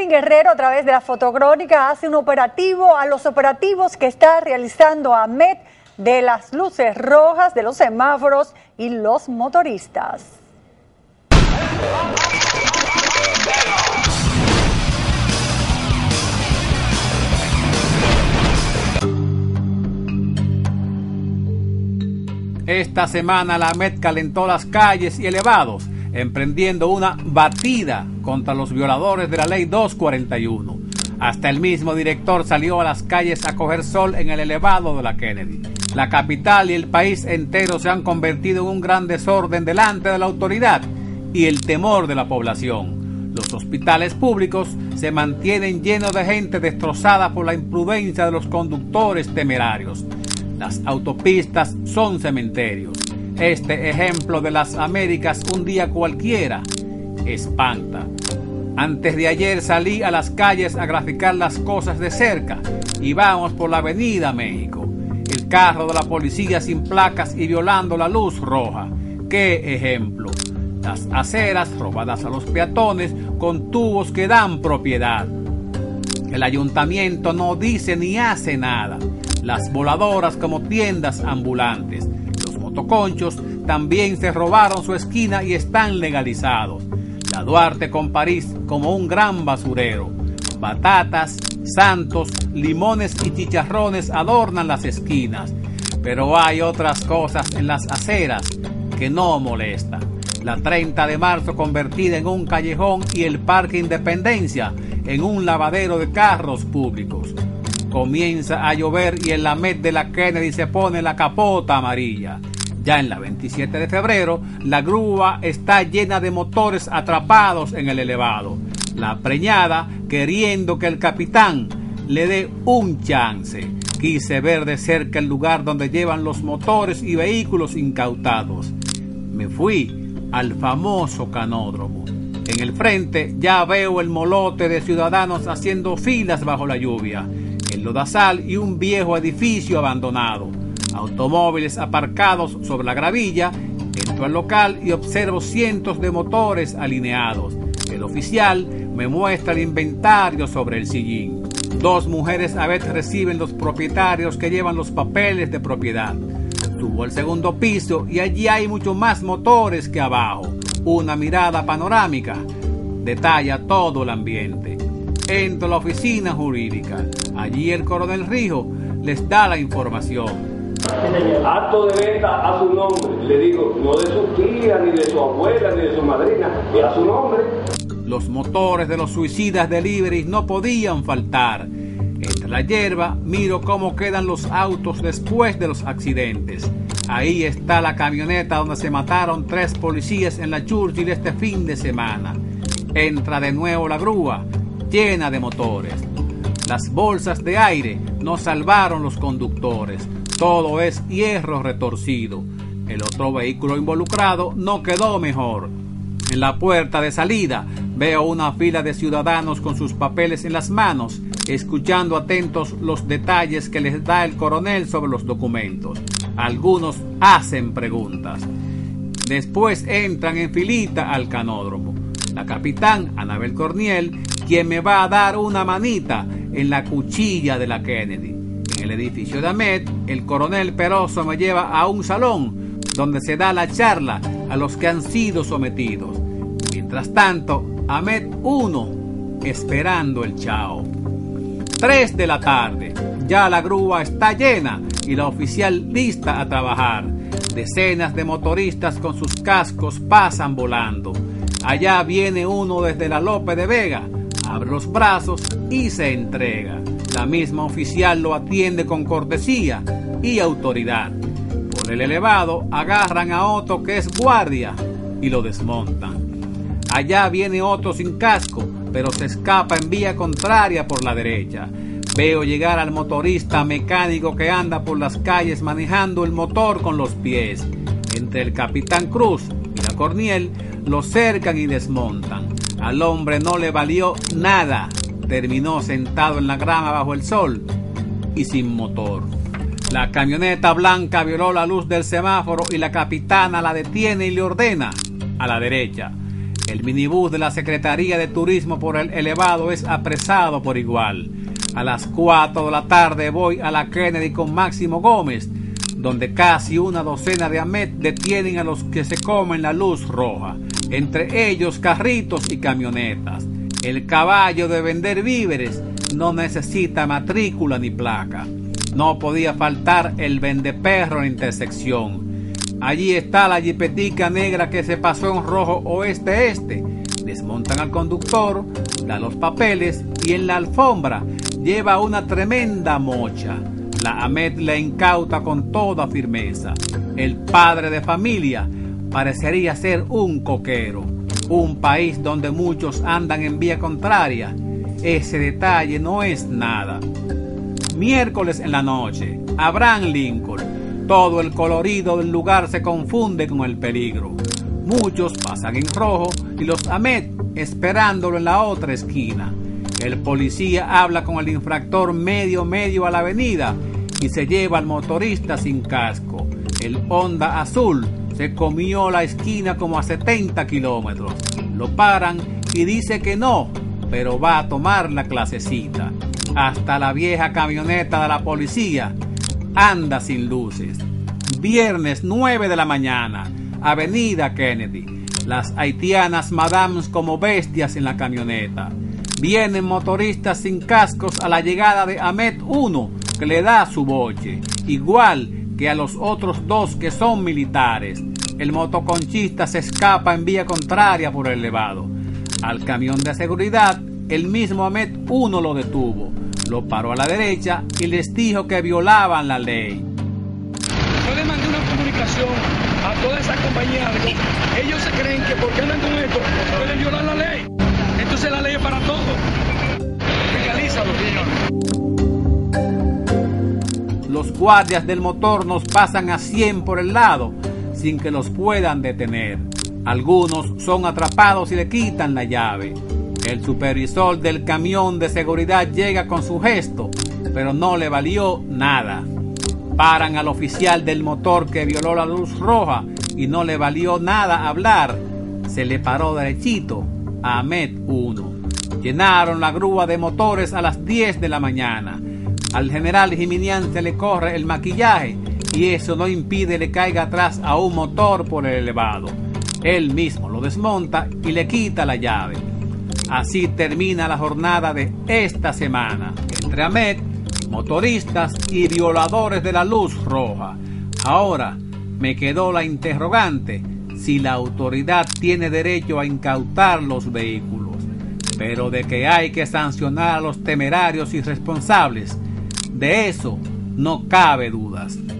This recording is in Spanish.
Edwin Guerrero, a través de la fotocrónica, hace un operativo a los operativos que está realizando AMET de las luces rojas, de los semáforos y los motoristas. Esta semana la AMET calentó las calles y elevados, emprendiendo una batida contra los violadores de la Ley 241. Hasta el mismo director salió a las calles a coger sol en el elevado de la Kennedy. La capital y el país entero se han convertido en un gran desorden delante de la autoridad y el temor de la población. Los hospitales públicos se mantienen llenos de gente destrozada por la imprudencia de los conductores temerarios. Las autopistas son cementerios. Este ejemplo de las Américas un día cualquiera espanta. Antes de ayer salí a las calles a graficar las cosas de cerca y vamos por la avenida México. El carro de la policía sin placas y violando la luz roja. ¡Qué ejemplo! Las aceras robadas a los peatones con tubos que dan propiedad. El ayuntamiento no dice ni hace nada. Las voladoras como tiendas ambulantes. Los motoconchos también se robaron su esquina y están legalizados. La Duarte con París como un gran basurero. Batatas, santos, limones y chicharrones adornan las esquinas. Pero hay otras cosas en las aceras que no molestan. La 30 de marzo convertida en un callejón y el Parque Independencia en un lavadero de carros públicos. Comienza a llover y en la AMET de la Kennedy se pone la capota amarilla. Ya en la 27 de febrero, la grúa está llena de motores atrapados en el elevado. La preñada queriendo que el capitán le dé un chance. Quise ver de cerca el lugar donde llevan los motores y vehículos incautados. Me fui al famoso canódromo. En el frente ya veo el molote de ciudadanos haciendo filas bajo la lluvia. El lodazal y un viejo edificio abandonado. Automóviles aparcados sobre la gravilla. Entro al local y observo cientos de motores alineados. El oficial me muestra el inventario sobre el sillín. 2 mujeres a veces reciben los propietarios que llevan los papeles de propiedad. Subo al segundo piso y allí hay mucho más motores que abajo. Una mirada panorámica detalla todo el ambiente. Entro a la oficina jurídica. Allí el coronel Rijo les da la información. Acto de venta a su nombre. Le digo, no de su tía, ni de su abuela, ni de su madrina, es a su nombre. Los motores de los suicidas delivery no podían faltar. Entre la hierba miro cómo quedan los autos después de los accidentes. Ahí está la camioneta donde se mataron 3 policías en la Churchill este fin de semana. Entra de nuevo la grúa, llena de motores. Las bolsas de aire no salvaron los conductores. Todo es hierro retorcido. El otro vehículo involucrado no quedó mejor. En la puerta de salida veo una fila de ciudadanos con sus papeles en las manos, escuchando atentos los detalles que les da el coronel sobre los documentos. Algunos hacen preguntas. Después entran en filita al canódromo. La capitán Anabel Corniel, quien me va a dar una manita en la cuchilla de la Kennedy. En el edificio de AMET, el coronel Peroso me lleva a un salón donde se da la charla a los que han sido sometidos. Mientras tanto, AMET 1 esperando el chao. 3 de la tarde, ya la grúa está llena y la oficial lista a trabajar. Decenas de motoristas con sus cascos pasan volando. Allá viene uno desde la Lope de Vega, abre los brazos y se entrega. La misma oficial lo atiende con cortesía y autoridad. Por el elevado agarran a otro que es guardia y lo desmontan. Allá viene otro sin casco, pero se escapa en vía contraria por la derecha. Veo llegar al motorista mecánico que anda por las calles manejando el motor con los pies. Entre el capitán Cruz y la Corniel lo cercan y desmontan. Al hombre no le valió nada. Terminó sentado en la grama bajo el sol y sin motor. La camioneta blanca violó la luz del semáforo y la capitana la detiene y le ordena a la derecha. El minibús de la Secretaría de Turismo por el elevado es apresado por igual. A las 4 de la tarde voy a la Kennedy con Máximo Gómez, donde casi una docena de AMET detienen a los que se comen la luz roja, entre ellos carritos y camionetas. El caballo de vender víveres no necesita matrícula ni placa. No podía faltar el vendeperro en intersección. Allí está la jipetica negra que se pasó en rojo oeste-este. Desmontan al conductor, dan los papeles y en la alfombra lleva una tremenda mocha. La AMET le incauta con toda firmeza. El padre de familia parecería ser un coquero. Un país donde muchos andan en vía contraria. Ese detalle no es nada. Miércoles en la noche, Abraham Lincoln. Todo el colorido del lugar se confunde con el peligro. Muchos pasan en rojo y los AMET esperándolo en la otra esquina. El policía habla con el infractor medio a la avenida y se lleva al motorista sin casco. El Honda azul se comió la esquina como a 70 kilómetros. Lo paran y dice que no, pero va a tomar la clasecita. Hasta la vieja camioneta de la policía anda sin luces. Viernes 9 de la mañana, Avenida Kennedy. Las haitianas madames como bestias en la camioneta. Vienen motoristas sin cascos a la llegada de AMET 1, que le da su boche, igual que a los otros dos que son militares. El motoconchista se escapa en vía contraria por el elevado. Al camión de seguridad, el mismo AMET 1 lo detuvo, lo paró a la derecha y les dijo que violaban la ley. Yo le mandé una comunicación a toda esa compañía. Ellos se creen que porque andan con esto pueden violar la ley. Entonces la ley es para todos. Legalízalo, señor. Los guardias del motor nos pasan a 100 por el lado sin que los puedan detener. Algunos son atrapados y le quitan la llave. El supervisor del camión de seguridad llega con su gesto, pero no le valió nada. Paran al oficial del motor que violó la luz roja y no le valió nada hablar. Se le paró derechito a AMET 1. Llenaron la grúa de motores a las 10 de la mañana. Al general Jiminián se le corre el maquillaje y eso no impide le caiga atrás a un motor por el elevado. Él mismo lo desmonta y le quita la llave. Así termina la jornada de esta semana entre AMET, motoristas y violadores de la luz roja. Ahora me quedó la interrogante si la autoridad tiene derecho a incautar los vehículos, pero de que hay que sancionar a los temerarios y responsables, de eso no cabe dudas.